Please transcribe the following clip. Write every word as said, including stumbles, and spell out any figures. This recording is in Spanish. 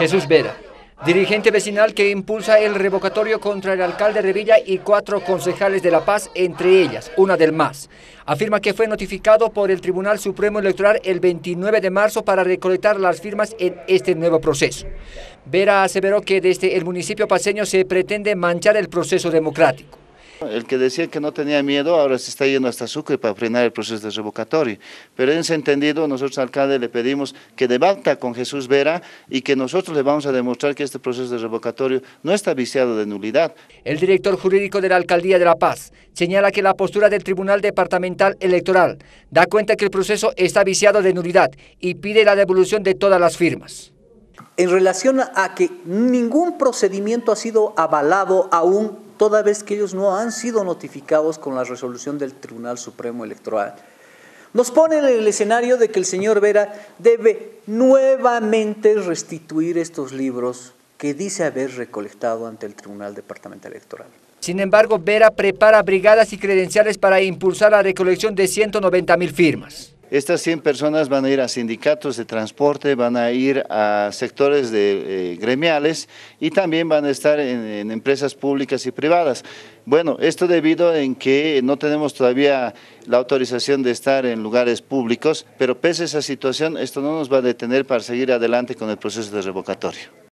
Jesús Vera, dirigente vecinal que impulsa el revocatorio contra el alcalde Revilla y cuatro concejales de La Paz, entre ellas una del M A S. Afirma que fue notificado por el Tribunal Supremo Electoral el veintinueve de marzo para recolectar las firmas en este nuevo proceso. Vera aseveró que desde el municipio paceño se pretende manchar el proceso democrático. El que decía que no tenía miedo ahora se está yendo hasta Sucre para frenar el proceso de revocatorio. Pero en ese entendido nosotros al alcalde le pedimos que debata con Jesús Vera y que nosotros le vamos a demostrar que este proceso de revocatorio no está viciado de nulidad. El director jurídico de la Alcaldía de La Paz señala que la postura del Tribunal Departamental Electoral da cuenta que el proceso está viciado de nulidad y pide la devolución de todas las firmas. En relación a que ningún procedimiento ha sido avalado aún, toda vez que ellos no han sido notificados con la resolución del Tribunal Supremo Electoral, nos pone en el escenario de que el señor Vera debe nuevamente restituir estos libros que dice haber recolectado ante el Tribunal Departamental Electoral. Sin embargo, Vera prepara brigadas y credenciales para impulsar la recolección de ciento noventa mil firmas. Estas cien personas van a ir a sindicatos de transporte, van a ir a sectores de, eh, gremiales y también van a estar en, en empresas públicas y privadas. Bueno, esto debido en que no tenemos todavía la autorización de estar en lugares públicos, pero pese a esa situación, esto no nos va a detener para seguir adelante con el proceso de revocatorio.